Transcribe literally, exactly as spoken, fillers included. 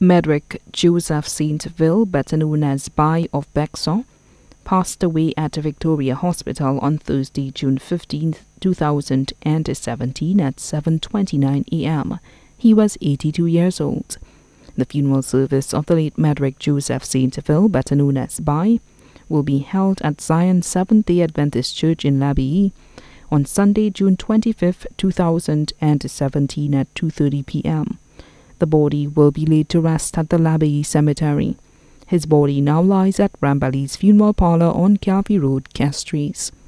Mederick Joseph St Ville, better known as Bai of Bexar, passed away at Victoria Hospital on Thursday, June fifteenth, two thousand seventeen at seven twenty-nine a m He was eighty-two years old. The funeral service of the late Mederick Joseph St Ville, better known as Bai, will be held at Zion Seventh-day Adventist Church in L'Abbaye on Sunday, June twenty-fifth, two thousand seventeen at two thirty p m The body will be laid to rest at the L'Abbaye Cemetery. His body now lies at Rambally's Funeral Parlour on Calvi Road, Castries.